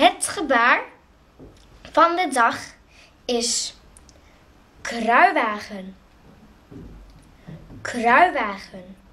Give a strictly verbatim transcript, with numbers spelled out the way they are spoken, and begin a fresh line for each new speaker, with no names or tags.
Het gebaar van de dag is kruiwagen. Kruiwagen.